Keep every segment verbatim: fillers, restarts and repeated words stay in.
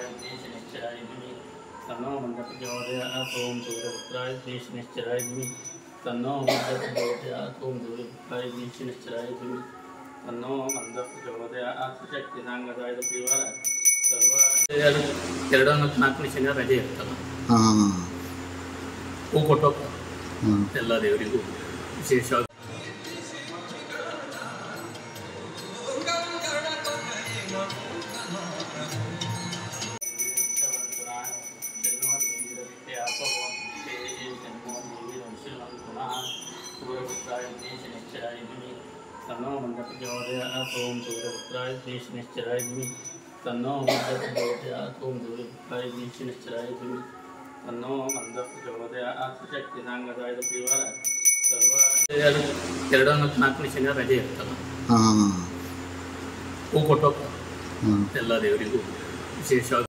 सूर्यपुत्राय देशनिश्चराय धीमहि तन्नो मन्दप्रचोदयात्। ओम सूर्यपुत्राय देशनिश्चराय धीमहि तन्नो मन्दप्रचोदयात्। ओम सूर्यपुत्राय देशनिश्चराय धीमहि तन्नो मन्दप्रचोदयात्। शक्तिसांगदाय प्रियवाರ ಸರ್ವ ಎರಡು ಮತ್ತು ನಾಲ್ಕನೇ ಶನಿವಾರ ರಜೆ ಇರ್ತಲ್ಲ, ಹೂ ಕೊಟ್ಟು ಎಲ್ಲ ದೇವರಿಗೂ ವಿಶೇಷವಾಗಿ सूर्यपुत्राय देशनिश्चराय धीमहि तन्नो मन्दप्रचोदयात्। ओम सूर्यपुत्राय देशनिश्चराय धीमहि तन्नो मन्दप्रचोदयात्। ओम सूर्यपुत्राय देशनिश्चराय धीमहि तन्नो मन्दप्रचोदयात्। शक्तिसांगदाय ಪ್ರಿಯವಾರ ಸರ್ವ ಎರಡು ಮತ್ತು ನಾಲ್ಕನೇ ಶನಿವಾರ ರಜೆ ಇರ್ತಲ್ಲ, ಹೂ ಕೊಟ್ಟು ಎಲ್ಲ ದೇವರಿಗೂ ವಿಶೇಷವಾಗಿ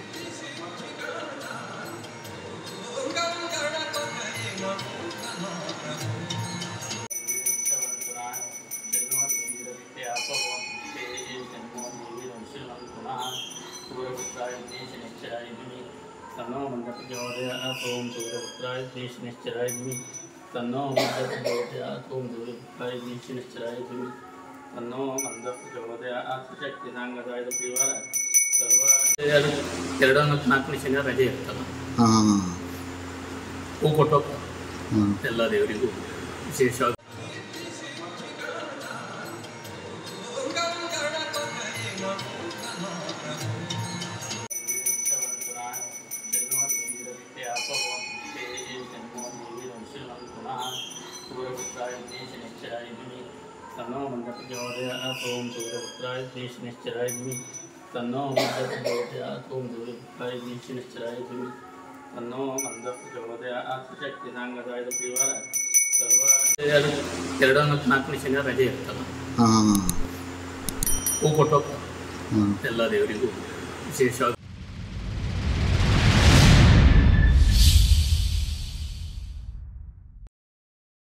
सूर्यपुत्राय देशनिश्चराय धीमहि तन्नो मन्दप्रचोदयात्। ओम सूर्यपुत्राय देशनिश्चराय धीमहि तन्नो मन्दप्रचोदयात्। ओम सूर्यपुत्राय देशनिश्चराय धीमहि तन्नो मन्दप्रचोदयात्। शक्तिसांगदाय ಪ್ರಿಯವಾರ ಸರ್ವ ಎರಡು ಮತ್ತು ನಾಲ್ಕನೇ ಶನಿವಾರ ರಜೆ ಇರ್ತಲ್ಲ, ಹೂ ಕೊಟ್ಟು ಎಲ್ಲ ದೇವರಿಗೂ ವಿಶೇಷವಾಗಿ सूर्यपुत्राय देशनिश्चराय धीमहि तन्नो मन्दप्रचोदयात्। ओम सूर्यपुत्राय देशनिश्चराय धीमहि तन्नो मन्दप्रचोदयात्। ओम सूर्यपुत्राय देशनिश्चराय धीमहि तन्नो मन्दप्रचोदयात्। शक्तिसांगदाय ಪ್ರಿಯವಾರ ಸರ್ವ ಎರಡು ಮತ್ತು ನಾಲ್ಕನೇ ಶನಿವಾರ ರಜೆ ಇರ್ತಲ್ಲ, ಹೂ ಕೊಟ್ಟು ಎಲ್ಲ ದೇವರಿಗೂ ವಿಶೇಷವಾಗಿ